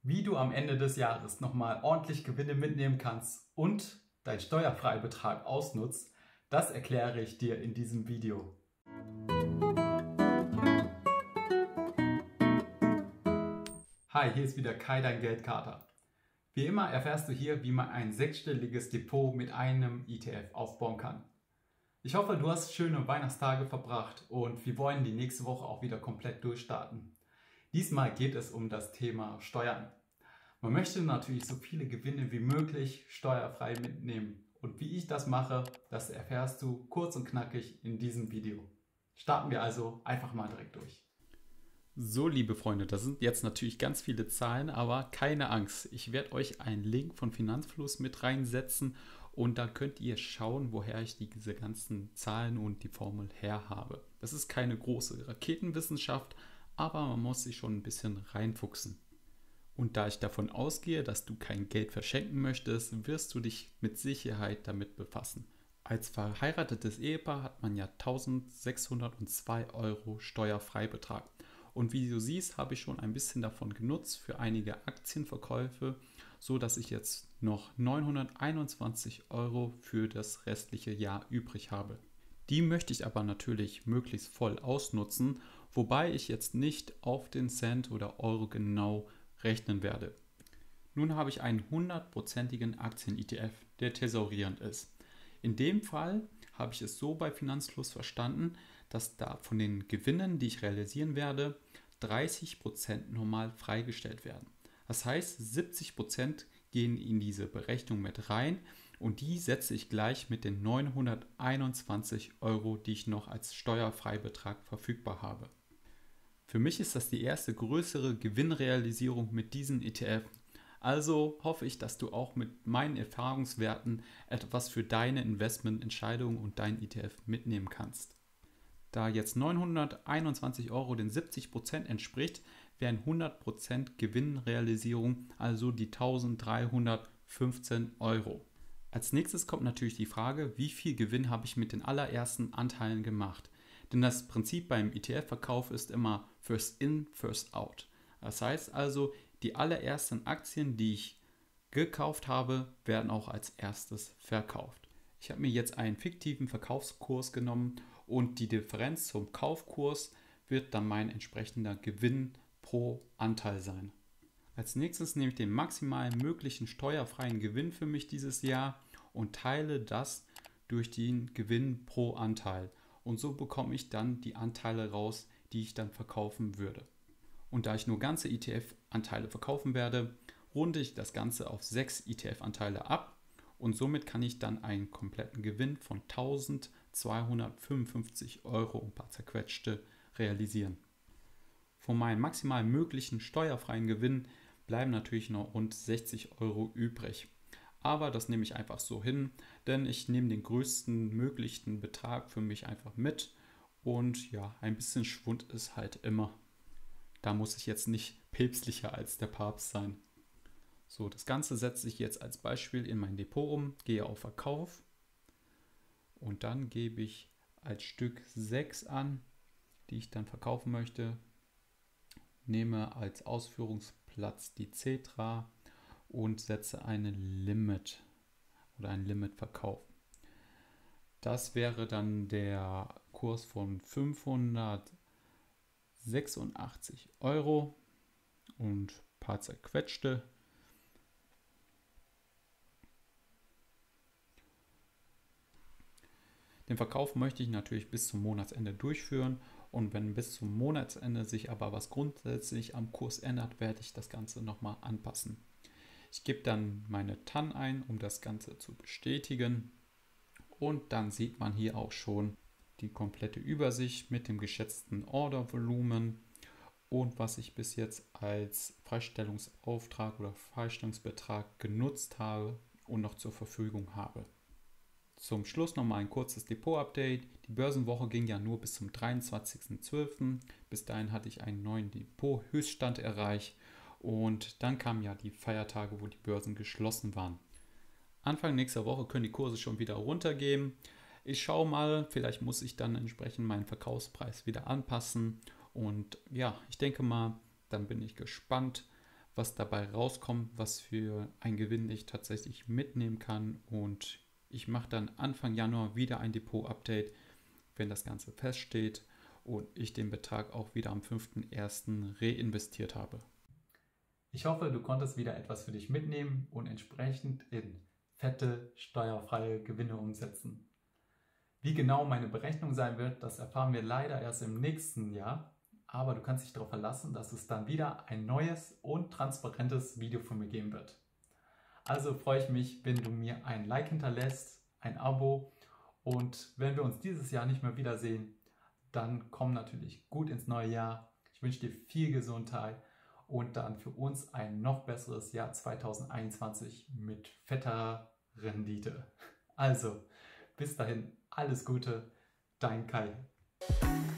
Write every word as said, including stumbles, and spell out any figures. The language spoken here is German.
Wie du am Ende des Jahres nochmal ordentlich Gewinne mitnehmen kannst und deinen Steuerfreibetrag ausnutzt, das erkläre ich dir in diesem Video. Hi, hier ist wieder Kai, dein Geldkater. Wie immer erfährst du hier, wie man ein sechsstelliges Depot mit einem E T F aufbauen kann. Ich hoffe, du hast schöne Weihnachtstage verbracht und wir wollen die nächste Woche auch wieder komplett durchstarten. Diesmal geht es um das Thema Steuern. Man möchte natürlich so viele Gewinne wie möglich steuerfrei mitnehmen. Und wie ich das mache, das erfährst du kurz und knackig in diesem Video. Starten wir also einfach mal direkt durch. So, liebe Freunde, das sind jetzt natürlich ganz viele Zahlen, aber keine Angst. Ich werde euch einen Link von Finanzfluss mit reinsetzen und da könnt ihr schauen, woher ich diese ganzen Zahlen und die Formel her habe. Das ist keine große Raketenwissenschaft, aber man muss sich schon ein bisschen reinfuchsen. Und da ich davon ausgehe, dass du kein Geld verschenken möchtest, wirst du dich mit Sicherheit damit befassen. Als verheiratetes Ehepaar hat man ja eintausendsechshundertzwei Euro Steuerfreibetrag. Und wie du siehst, habe ich schon ein bisschen davon genutzt für einige Aktienverkäufe, so dass ich jetzt noch neunhunderteinundzwanzig Euro für das restliche Jahr übrig habe. Die möchte ich aber natürlich möglichst voll ausnutzen, wobei ich jetzt nicht auf den Cent oder Euro genau rechnen werde. Nun habe ich einen hundertprozentigen Aktien-E T F, der thesaurierend ist. In dem Fall habe ich es so bei Finanzfluss verstanden, dass da von den Gewinnen, die ich realisieren werde, dreißig Prozent normal freigestellt werden. Das heißt, siebzig Prozent gehen in diese Berechnung mit rein und die setze ich gleich mit den neunhunderteinundzwanzig Euro, die ich noch als Steuerfreibetrag verfügbar habe. Für mich ist das die erste größere Gewinnrealisierung mit diesem E T F. Also hoffe ich, dass du auch mit meinen Erfahrungswerten etwas für deine Investmententscheidung und dein E T F mitnehmen kannst. Da jetzt neunhunderteinundzwanzig Euro den siebzig Prozent entspricht, wären hundert Prozent Gewinnrealisierung also die eintausenddreihundertfünfzehn Euro. Als nächstes kommt natürlich die Frage, wie viel Gewinn habe ich mit den allerersten Anteilen gemacht? Denn das Prinzip beim E T F-Verkauf ist immer First in, First out. Das heißt also, die allerersten Aktien, die ich gekauft habe, werden auch als erstes verkauft. Ich habe mir jetzt einen fiktiven Verkaufskurs genommen und die Differenz zum Kaufkurs wird dann mein entsprechender Gewinn pro Anteil sein. Als nächstes nehme ich den maximalen möglichen steuerfreien Gewinn für mich dieses Jahr und teile das durch den Gewinn pro Anteil. Und so bekomme ich dann die Anteile raus, die ich dann verkaufen würde. Und da ich nur ganze E T F-Anteile verkaufen werde, runde ich das Ganze auf sechs E T F-Anteile ab und somit kann ich dann einen kompletten Gewinn von eintausendzweihundertfünfundfünfzig Euro und ein paar zerquetschte realisieren. Von meinem maximal möglichen steuerfreien Gewinn bleiben natürlich noch rund sechzig Euro übrig. Aber das nehme ich einfach so hin, denn ich nehme den größten möglichen Betrag für mich einfach mit und ja, ein bisschen Schwund ist halt immer. Da muss ich jetzt nicht päpstlicher als der Papst sein. So, das Ganze setze ich jetzt als Beispiel in mein Depot um, gehe auf Verkauf und dann gebe ich als Stück sechs an, die ich dann verkaufen möchte. Nehme als Ausführungsplatz die Cetra und setze eine Limit oder einen Limitverkauf. Das wäre dann der Kurs von fünfhundertsechsundachtzig Euro und ein paar zerquetschte. Den Verkauf möchte ich natürlich bis zum Monatsende durchführen und wenn bis zum Monatsende sich aber was grundsätzlich am Kurs ändert, werde ich das Ganze nochmal anpassen. Ich gebe dann meine T A N ein, um das Ganze zu bestätigen und dann sieht man hier auch schon die komplette Übersicht mit dem geschätzten Ordervolumen und was ich bis jetzt als Freistellungsauftrag oder Freistellungsbetrag genutzt habe und noch zur Verfügung habe. Zum Schluss nochmal ein kurzes Depot-Update. Die Börsenwoche ging ja nur bis zum dreiundzwanzigsten zwölften Bis dahin hatte ich einen neuen Depot-Höchststand erreicht und dann kamen ja die Feiertage, wo die Börsen geschlossen waren. Anfang nächster Woche können die Kurse schon wieder runtergehen. Ich schaue mal, vielleicht muss ich dann entsprechend meinen Verkaufspreis wieder anpassen und ja, ich denke mal, dann bin ich gespannt, was dabei rauskommt, was für ein Gewinn ich tatsächlich mitnehmen kann. Und ich mache dann Anfang Januar wieder ein Depot-Update, wenn das Ganze feststeht und ich den Betrag auch wieder am fünften ersten reinvestiert habe. Ich hoffe, du konntest wieder etwas für dich mitnehmen und entsprechend in fette, steuerfreie Gewinne umsetzen. Wie genau meine Berechnung sein wird, das erfahren wir leider erst im nächsten Jahr. Aber du kannst dich darauf verlassen, dass es dann wieder ein neues und transparentes Video von mir geben wird. Also freue ich mich, wenn du mir ein Like hinterlässt, ein Abo, und wenn wir uns dieses Jahr nicht mehr wiedersehen, dann komm natürlich gut ins neue Jahr. Ich wünsche dir viel Gesundheit und dann für uns ein noch besseres Jahr zweitausendeinundzwanzig mit fetter Rendite. Also, bis dahin, alles Gute, dein Kai.